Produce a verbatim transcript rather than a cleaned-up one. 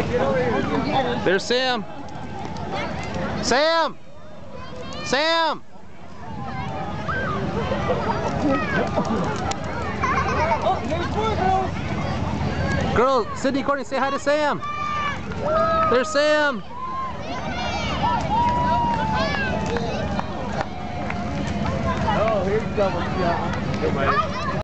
There's Sam. Sam! Sam! Oh, there's more girls. Girl, Sydney, Courtney, say hi to Sam. There's Sam. Oh, here's double shot.